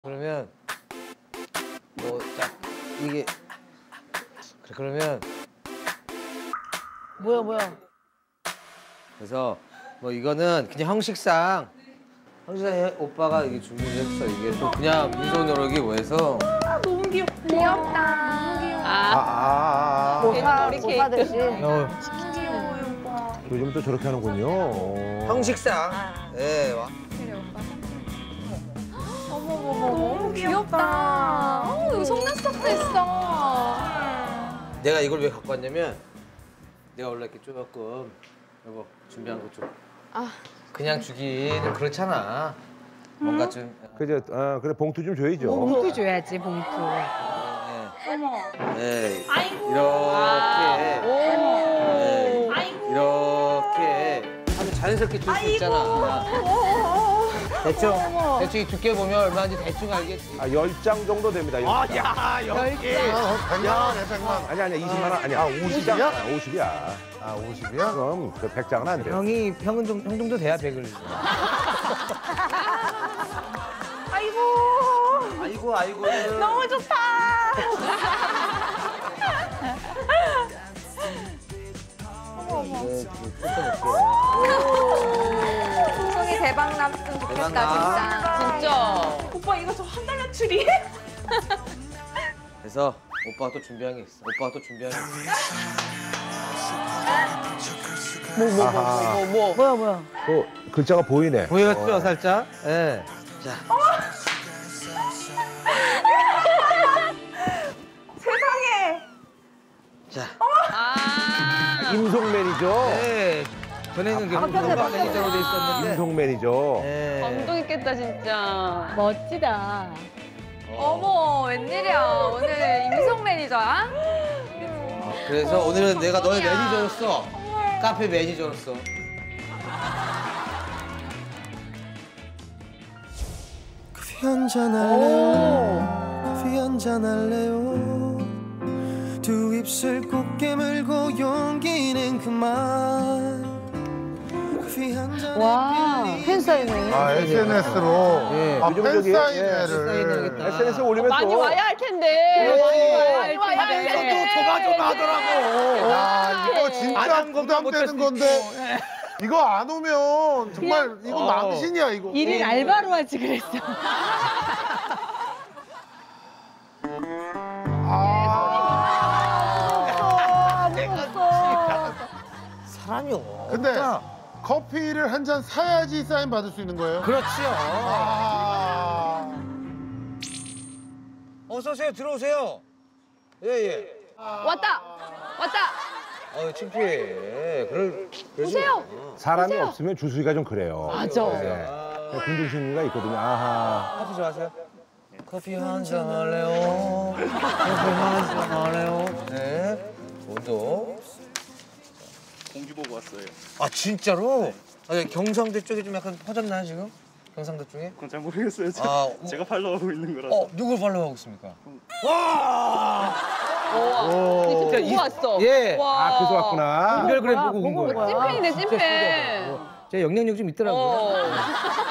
그러면 뭐 딱 이게 그래 그러면 뭐야? 그래서 뭐 이거는 그냥 형식상 오빠가 이게 준비했어. 이게 또 그냥 민소 노력이 뭐해서 너무 귀엽다. 귀엽다. 모사듯이. 귀여워요, 오빠. 요즘 또 저렇게 하는군요. 형식상. 예. 와. 너무 귀엽다. 여기 속눈썹도 있어. 내가 이걸 왜 갖고 왔냐면 내가 원래 이렇게 조금 여보 준비한 거 좀 그냥 주기는 그렇잖아. 뭔가 좀 그래, 그래 봉투 좀 줘야죠. 봉투 줘야지, 봉투. 예. 아이고. 이렇게 예. 아이고. 이렇게 하면 자연스럽게 줄 수 있잖아. 대충 이 두께 보면 얼마인지 대충 알겠지. 10장 정도 됩니다. 10장. 야, 여기. 100만 원에 100만 원. 아니, 20만 원 아니야. 50이야? 50이야. 아, 50이야? 그럼 그 100장은 안 돼. 형은 형 정도 돼야 100을. 아이고. 너무 좋다. 풍성이 대박 났으면 좋겠다, 대박 진짜. 오빠 이거 저 한 달러치리? 그래서 오빠가 또 준비한 게 있어. 아하. 뭐야? 또 글자가 보이네. 보였죠, 살짝? 예. 자. 세상에. 자. 임송맨이죠. 네. 전에는 오빠 매니저로 돼 있었는데. 임송맨이죠. 예. 감동 있겠다, 진짜. 멋지다. 어머, 웬일이야. 오늘 임성 매니저야? 그래서 오늘은 내가 너의 매니저로서 카페 매니저로서 커피 한잔 할래요 커피 한잔 할래요 두 입술 꼭 깨물고 용기는 그만 커피 한잔 와, 팬사인회. 아, SNS로. 예. 아, 요즘 저기, 팬사인회를. 사인회하겠다. SNS에 올리면 많이 또 와야 할 텐데. 많이 와야 할 텐데. 조마조마하더라고. 야, 이거 진짜 부담되는 건데. 이거 안 오면 정말 이거 망신이야, 이거. 일일 알바로 하지 그랬어. 사람이 근데 커피를 한 잔 사야지 사인 받을 수 있는 거예요? 그렇지요. 아. 어서 오세요. 들어오세요. 예. 왔다. 창피해. 오세요. 사람이 없으면 주수기가 좀 그래요. 맞아. 네. 군중심리가 있거든요. 아하. 커피 좋아하세요? 커피 한잔 할래요? 커피 한잔 할래요? 네. 저도. 공주 보고 왔어요. 아, 진짜로? 아니, 경상도 쪽에 좀 약간 퍼졌나요, 지금? 경상도 쪽에? 그건 잘 모르겠어요. 제가 팔로우하고 있는 거라서. 누굴 팔로우하고 있습니까? 진짜 보고 왔어. 예. 와. 그래서 왔구나. 인별그램 보고 온 거예요. 찐팬이네, 찐팬. 제 영향력 좀 있더라고요.